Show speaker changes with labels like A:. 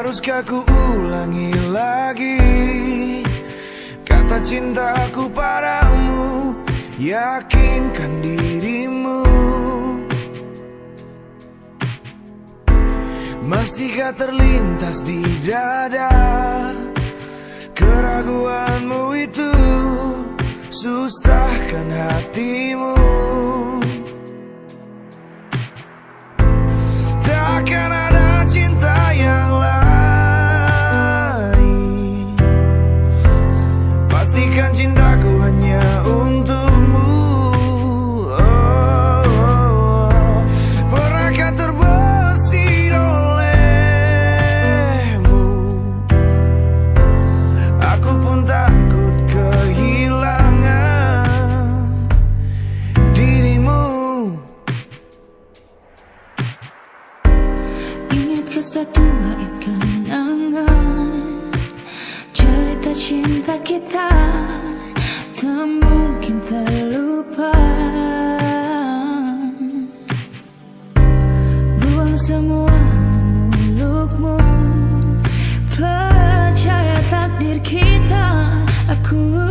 A: Haruskah ku ulangi lagi kata cintaku padamu? Yakinkan dirimu. Masihkah terlintas di dada keraguanmu itu? Susahkan hatimu. Takkan ada cinta yang lain. Pastikan cintaku hanya untukmu. Pernahkah terbesit olehmu? Aku pun takut kehilangan dirimu.
B: Ingatkan satu bait kenangan, cerita cinta kita tak mungkin terlupa. Buang semua memulukmu, percaya takdir kita. Aku